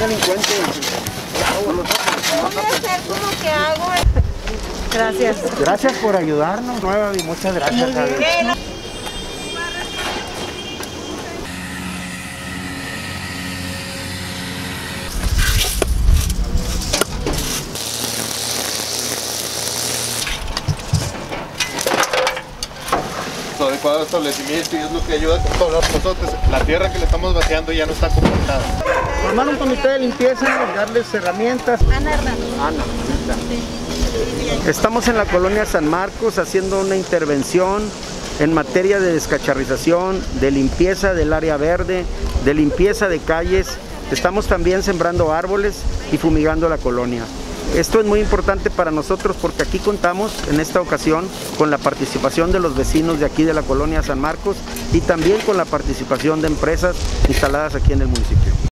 delincuente. Voy a hacer como que hago. Gracias. Gracias por ayudarnos, Nueva y muchas gracias, Javi. Adecuado establecimiento y es lo que ayuda con todos los pozotes. La tierra que le estamos vaciando ya no está compactada. Formar un comité de limpieza y darles herramientas. Ana Hernández. Ana, estamos en la colonia San Marcos haciendo una intervención en materia de descacharrización, de limpieza del área verde, de limpieza de calles. Estamos también sembrando árboles y fumigando la colonia. Esto es muy importante para nosotros porque aquí contamos en esta ocasión con la participación de los vecinos de aquí de la colonia San Marcos y también con la participación de empresas instaladas aquí en el municipio.